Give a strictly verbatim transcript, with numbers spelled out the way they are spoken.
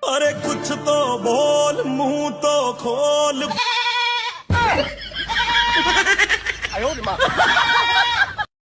अरे कुछ तो बोल, मुंह तो खोल। 哎呦我的妈！